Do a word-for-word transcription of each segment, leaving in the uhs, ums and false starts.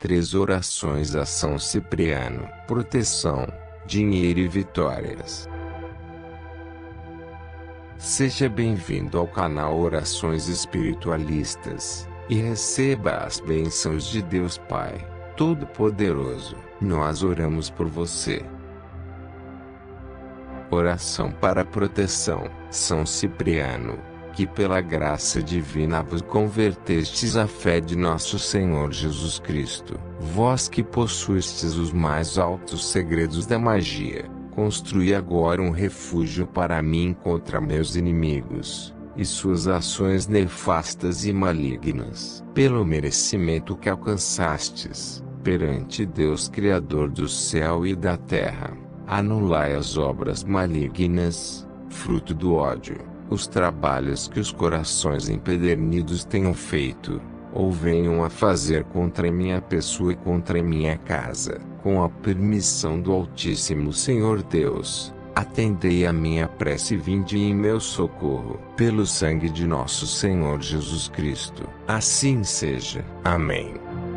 Três orações a São Cipriano: proteção, dinheiro e vitórias. Seja bem-vindo ao canal Orações Espiritualistas, e receba as bênçãos de Deus Pai Todo-Poderoso. Nós oramos por você. Oração para proteção. São Cipriano, que pela graça divina vos convertestes à fé de nosso Senhor Jesus Cristo, vós que possuístes os mais altos segredos da magia, construí agora um refúgio para mim contra meus inimigos e suas ações nefastas e malignas. Pelo merecimento que alcançastes perante Deus Criador do céu e da terra, anulai as obras malignas, fruto do ódio, os trabalhos que os corações empedernidos tenham feito, ou venham a fazer contra minha pessoa e contra minha casa. Com a permissão do Altíssimo Senhor Deus, atendei a minha prece e vinde em meu socorro, pelo sangue de nosso Senhor Jesus Cristo. Assim seja. Amém.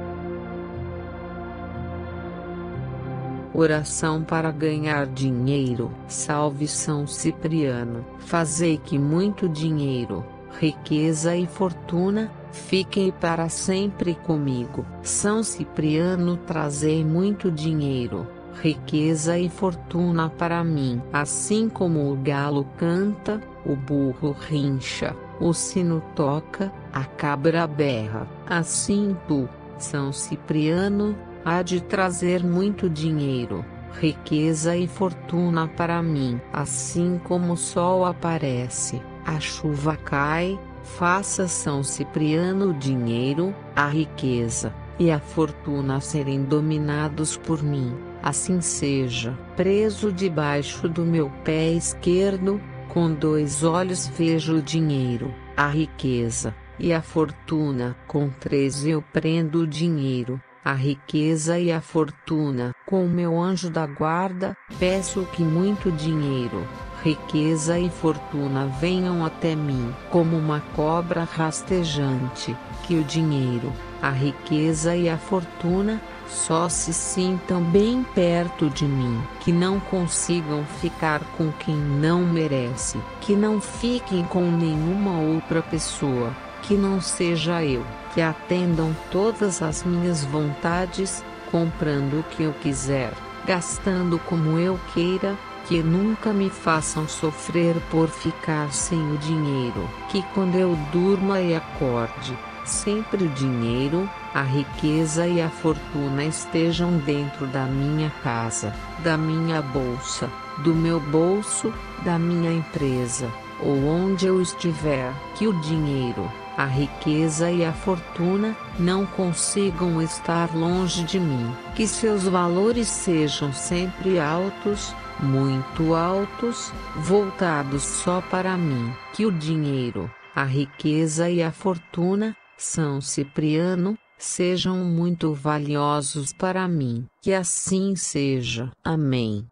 Oração para ganhar dinheiro. Salve São Cipriano. Fazei que muito dinheiro, riqueza e fortuna fiquem para sempre comigo. São Cipriano, trazei muito dinheiro, riqueza e fortuna para mim. Assim como o galo canta, o burro rincha, o sino toca, a cabra berra, assim tu, São Cipriano, há de trazer muito dinheiro, riqueza e fortuna para mim. Assim como o sol aparece, a chuva cai, faça São Cipriano o dinheiro, a riqueza e a fortuna serem dominados por mim. Assim seja. Preso debaixo do meu pé esquerdo, com dois olhos vejo o dinheiro, a riqueza e a fortuna. Com três eu prendo o dinheiro, a riqueza e a fortuna. Com o meu anjo da guarda, peço que muito dinheiro, riqueza e fortuna venham até mim, como uma cobra rastejante, que o dinheiro, a riqueza e a fortuna só se sintam bem perto de mim, que não consigam ficar com quem não merece, que não fiquem com nenhuma outra pessoa, que não seja eu, que atendam todas as minhas vontades, comprando o que eu quiser, gastando como eu queira, que nunca me façam sofrer por ficar sem o dinheiro, que quando eu durma e acorde, sempre o dinheiro, a riqueza e a fortuna estejam dentro da minha casa, da minha bolsa, do meu bolso, da minha empresa, ou onde eu estiver, que o dinheiro, a riqueza e a fortuna não consigam estar longe de mim, que seus valores sejam sempre altos, muito altos, voltados só para mim, que o dinheiro, a riqueza e a fortuna, São Cipriano, sejam muito valiosos para mim, que assim seja. Amém.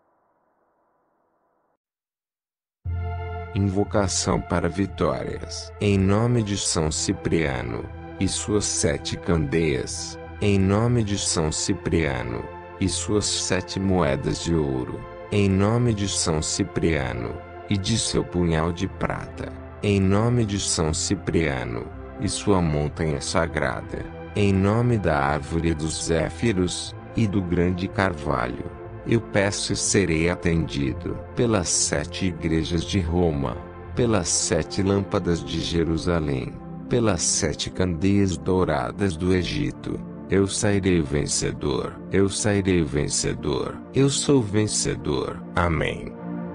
Invocação para vitórias. Em nome de São Cipriano e suas sete candeias, em nome de São Cipriano e suas sete moedas de ouro, em nome de São Cipriano e de seu punhal de prata, em nome de São Cipriano e sua montanha sagrada, em nome da árvore dos zéfiros e do grande carvalho, eu peço e serei atendido pelas sete igrejas de Roma, pelas sete lâmpadas de Jerusalém, pelas sete candeias douradas do Egito. Eu sairei vencedor, eu sairei vencedor, eu sou vencedor. Amém.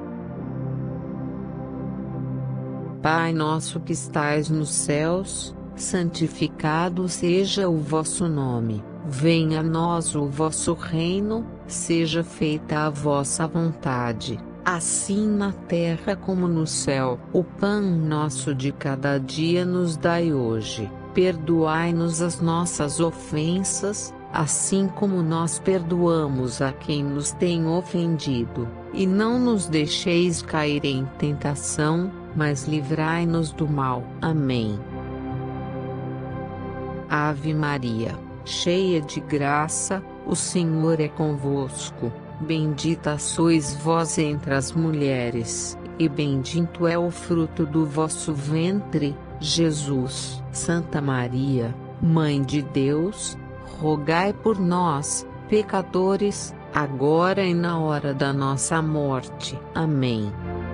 Pai nosso que estais nos céus, santificado seja o vosso nome. Venha a nós o vosso reino, seja feita a vossa vontade, assim na terra como no céu. O pão nosso de cada dia nos dai hoje. Perdoai-nos as nossas ofensas, assim como nós perdoamos a quem nos tem ofendido. E não nos deixeis cair em tentação, mas livrai-nos do mal. Amém. Ave Maria, cheia de graça, o Senhor é convosco. Bendita sois vós entre as mulheres, e bendito é o fruto do vosso ventre, Jesus. Santa Maria, Mãe de Deus, rogai por nós, pecadores, agora e na hora da nossa morte. Amém.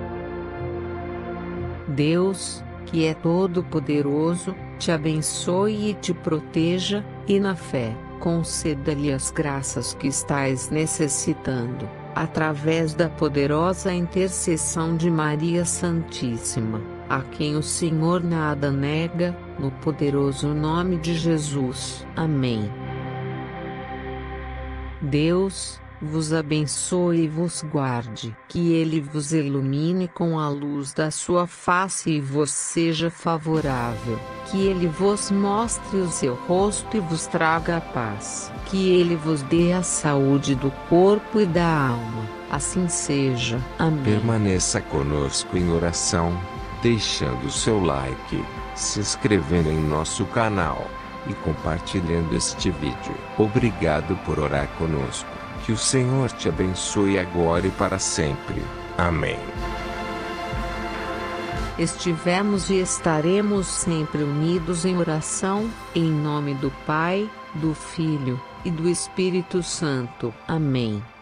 Deus, que é todo-poderoso, te abençoe e te proteja, e na fé, conceda-lhe as graças que estais necessitando, através da poderosa intercessão de Maria Santíssima, a quem o Senhor nada nega, no poderoso nome de Jesus. Amém. Deus vos abençoe e vos guarde, que Ele vos ilumine com a luz da sua face e vos seja favorável, que Ele vos mostre o seu rosto e vos traga a paz, que Ele vos dê a saúde do corpo e da alma, assim seja. Amém. Permaneça conosco em oração, deixando o seu like, se inscrevendo em nosso canal e compartilhando este vídeo. Obrigado por orar conosco. Que o Senhor te abençoe agora e para sempre. Amém. Estivemos e estaremos sempre unidos em oração, em nome do Pai, do Filho e do Espírito Santo. Amém.